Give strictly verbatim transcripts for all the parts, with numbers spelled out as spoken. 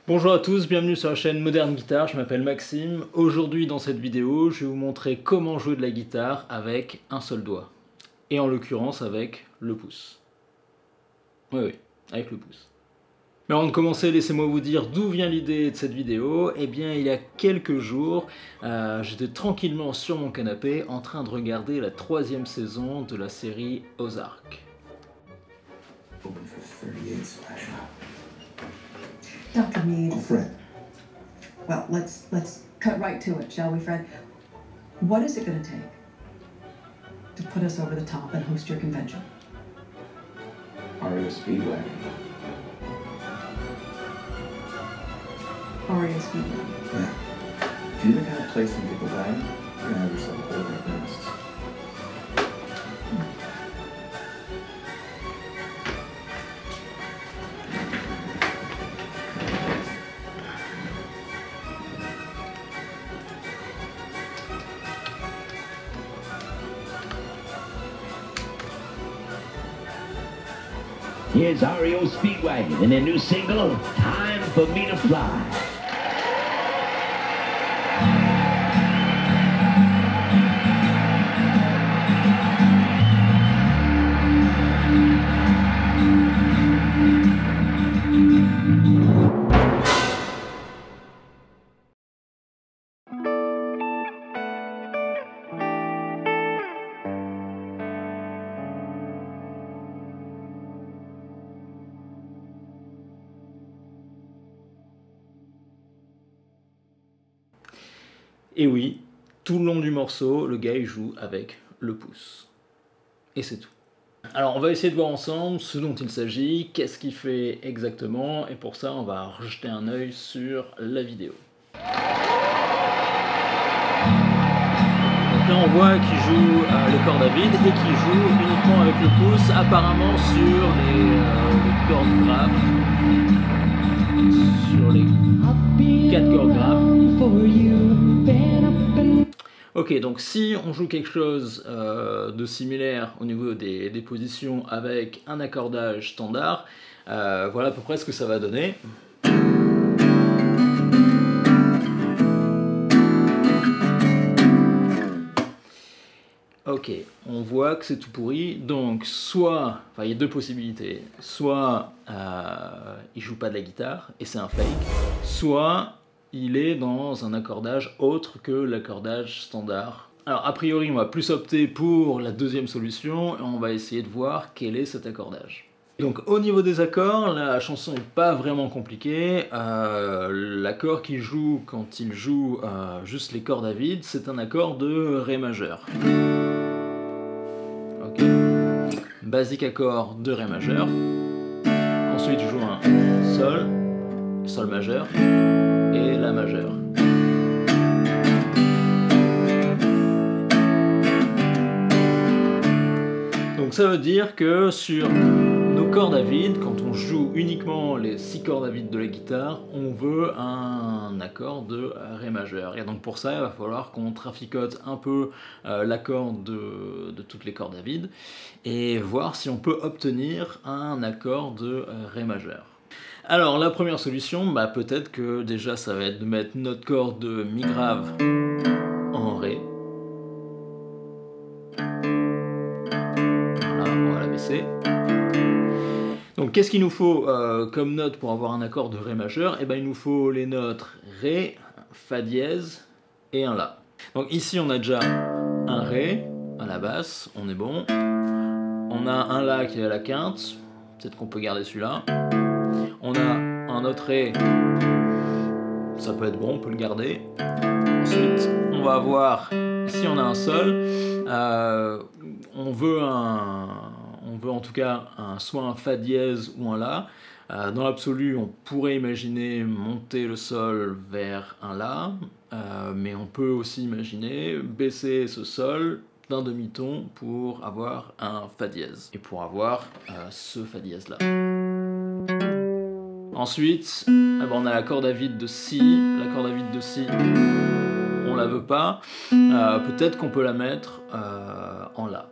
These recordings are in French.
Bonjour à tous, bienvenue sur la chaîne Moderne Guitare, je m'appelle Maxime. Aujourd'hui dans cette vidéo, je vais vous montrer comment jouer de la guitare avec un seul doigt. Et en l'occurrence avec le pouce. Oui, oui, avec le pouce. Mais avant de commencer, laissez-moi vous dire d'où vient l'idée de cette vidéo. Eh bien, il y a quelques jours, euh, j'étais tranquillement sur mon canapé en train de regarder la troisième saison de la série Ozark. Open for thirty-eight splash up. Doctor Mead. Oh, Fred. Well, let's let's cut right to it, shall we, Fred? What is it going to take to put us over the top and host your convention? Aria Speedway. Aria Speedway. Yeah. If you're the kind of place in people bang, you're gonna have yourself a whole lot of nests. Here's R E O Speedwagon and their new single, Time for Me to Fly. Et oui, tout le long du morceau, le gars il joue avec le pouce. Et c'est tout. Alors on va essayer de voir ensemble ce dont il s'agit, qu'est-ce qu'il fait exactement, et pour ça on va rejeter un œil sur la vidéo. Donc là on voit qu'il joue euh, les cordes à vide et qu'il joue uniquement avec le pouce, apparemment sur les, euh, les cordes graves, sur les quatre cordes graves. Ok, donc si on joue quelque chose euh, de similaire au niveau des, des positions avec un accordage standard, euh, voilà à peu près ce que ça va donner. Ok, on voit que c'est tout pourri, donc soit, enfin il y a deux possibilités, soit euh, il joue pas de la guitare et c'est un fake, soit il est dans un accordage autre que l'accordage standard. Alors a priori on va plus opter pour la deuxième solution et on va essayer de voir quel est cet accordage. Donc au niveau des accords, la chanson n'est pas vraiment compliquée. Euh, L'accord qu'il joue quand il joue euh, juste les cordes à vide, c'est un accord de Ré majeur. Ok. Basique accord de Ré majeur. Ensuite je joue un Sol, Sol majeur et La majeur. Donc ça veut dire que sur nos cordes à vide, quand on joue uniquement les six cordes à vide de la guitare, on veut un accord de Ré majeur. Et donc pour ça, il va falloir qu'on traficote un peu euh, l'accord de, de toutes les cordes à vide et voir si on peut obtenir un accord de Ré majeur. Alors la première solution, bah, peut-être que déjà ça va être de mettre notre corde de Mi grave en Ré. Voilà, on va la baisser. Donc qu'est-ce qu'il nous faut euh, comme note pour avoir un accord de Ré majeur? Eh ben, il nous faut les notes Ré, Fa dièse et un La. Donc ici on a déjà un Ré à la basse, on est bon. On a un La qui est à la quinte, peut-être qu'on peut garder celui-là. On a un autre Ré, ça peut être bon, on peut le garder. Ensuite, on va avoir, ici on a un Sol, euh, on veut un, on veut en tout cas un, soit un Fa dièse ou un La. Euh, dans l'absolu, on pourrait imaginer monter le Sol vers un La, euh, mais on peut aussi imaginer baisser ce Sol d'un demi-ton pour avoir un Fa dièse, et pour avoir euh, ce Fa dièse là. Ensuite, eh ben on a la corde à vide de Si, la corde à vide de Si, on la veut pas, euh, peut-être qu'on peut la mettre euh, en La.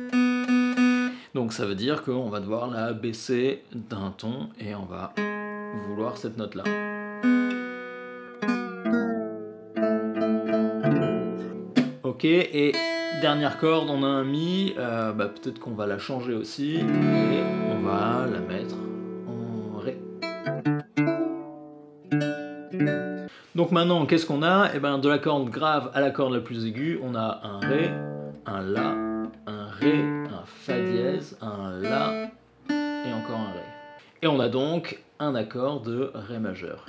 Donc ça veut dire qu'on va devoir la baisser d'un ton et on va vouloir cette note-là. Ok, et dernière corde, on a un Mi, euh, bah, peut-être qu'on va la changer aussi, et on va la mettre en Ré. Donc maintenant, qu'est-ce qu'on a? Eh ben, de la corde grave à la corde la plus aiguë, on a un Ré, un La, un Ré, un Fa dièse, un La, et encore un Ré. Et on a donc un accord de Ré majeur.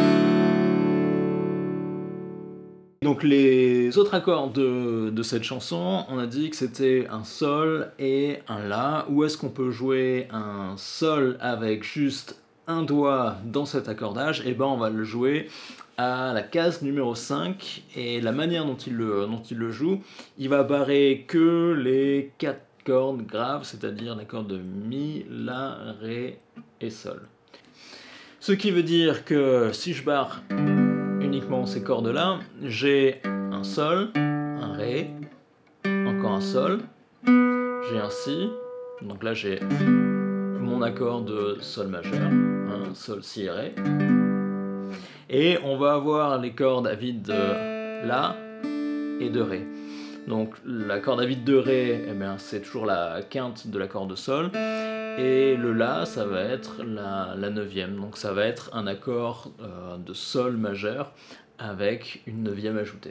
Donc les autres accords de, de cette chanson, on a dit que c'était un Sol et un La. Où est-ce qu'on peut jouer un Sol avec juste un doigt dans cet accordage? Et ben on va le jouer à la case numéro cinq, et la manière dont il le, dont il le joue, il va barrer que les quatre cordes graves, c'est-à-dire les cordes de Mi, La, Ré et Sol. Ce qui veut dire que si je barre uniquement ces cordes-là, j'ai un Sol, un Ré, encore un Sol, j'ai un Si, donc là j'ai mon accord de Sol majeur, un Sol, Si et Ré, et on va avoir les cordes à vide de La et de Ré. Donc la corde à vide de Ré, eh bien, c'est toujours la quinte de l'accord de Sol, et le La, ça va être la, la neuvième, donc ça va être un accord euh, de Sol majeur avec une neuvième ajoutée.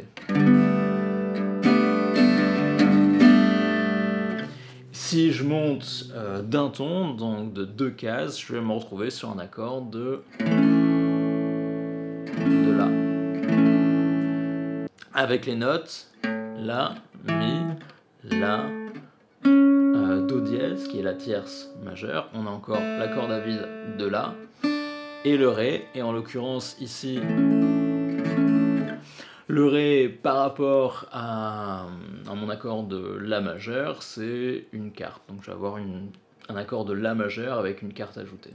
Si je monte euh, d'un ton, donc de deux cases, je vais me retrouver sur un accord de, de La. Avec les notes La, Mi, La, euh, Do dièse, qui est la tierce majeure. On a encore la corde à vide de La et le Ré, et en l'occurrence ici, le Ré par rapport à, à mon accord de La majeur, c'est une quarte. Donc je vais avoir une, un accord de La majeur avec une quarte ajoutée.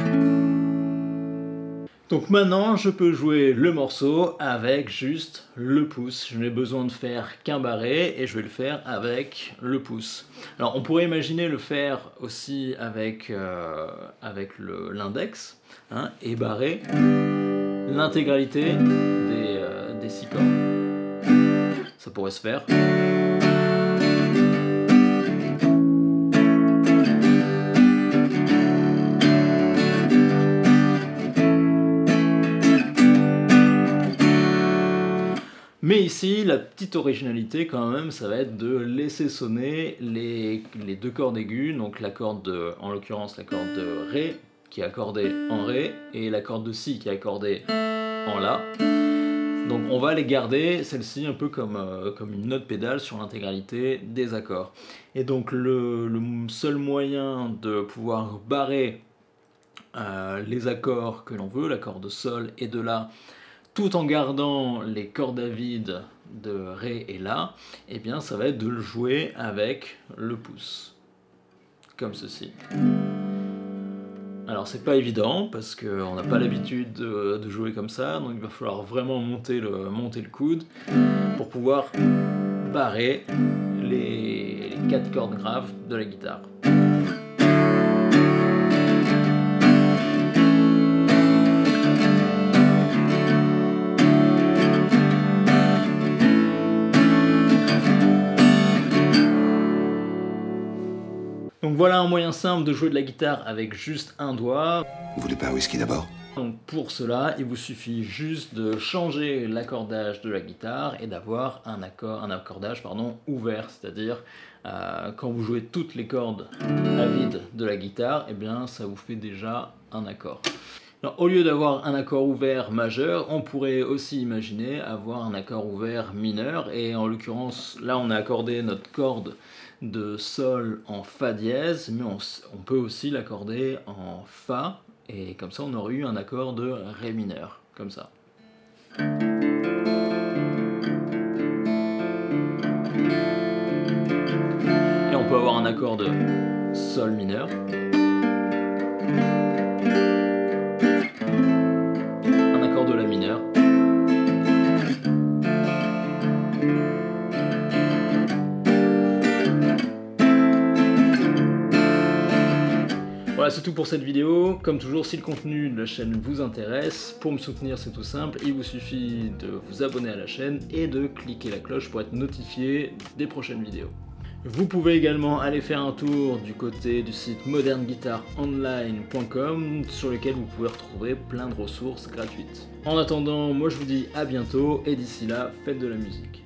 Donc maintenant, je peux jouer le morceau avec juste le pouce. Je n'ai besoin de faire qu'un barré, et je vais le faire avec le pouce. Alors on pourrait imaginer le faire aussi avec, euh, avec l'index, hein, et barrer l'intégralité des, euh, des six cordes. Ça pourrait se faire. Mais ici, la petite originalité quand même, ça va être de laisser sonner les, les deux cordes aiguës, donc la corde de, en l'occurrence la corde de Ré qui est accordée en Ré, et la corde de Si qui est accordée en La. Donc on va les garder, celle-ci, un peu comme, euh, comme une note pédale sur l'intégralité des accords. Et donc le, le seul moyen de pouvoir barrer euh, les accords que l'on veut, l'accord de Sol et de La, tout en gardant les cordes à vide de Ré et La, eh bien ça va être de le jouer avec le pouce, comme ceci. Alors c'est pas évident, parce qu'on n'a pas l'habitude de, de jouer comme ça, donc il va falloir vraiment monter le, monter le coude pour pouvoir barrer les, les quatre cordes graves de la guitare. Donc voilà un moyen simple de jouer de la guitare avec juste un doigt. Vous voulez pas un whisky d'abord? Donc pour cela, il vous suffit juste de changer l'accordage de la guitare et d'avoir un, accord, un accordage pardon, ouvert, c'est-à-dire euh, quand vous jouez toutes les cordes à vide de la guitare, eh bien ça vous fait déjà un accord. Alors, au lieu d'avoir un accord ouvert majeur, on pourrait aussi imaginer avoir un accord ouvert mineur, et en l'occurrence, là on a accordé notre corde de Sol en Fa dièse, mais on, on peut aussi l'accorder en Fa, et comme ça on aurait eu un accord de Ré mineur, comme ça. Et on peut avoir un accord de Sol mineur. Un accord de La mineur. Voilà, c'est tout pour cette vidéo. Comme toujours, si le contenu de la chaîne vous intéresse, pour me soutenir c'est tout simple, il vous suffit de vous abonner à la chaîne et de cliquer la cloche pour être notifié des prochaines vidéos. Vous pouvez également aller faire un tour du côté du site modern guitar online point com sur lequel vous pouvez retrouver plein de ressources gratuites. En attendant, moi je vous dis à bientôt et d'ici là, faites de la musique.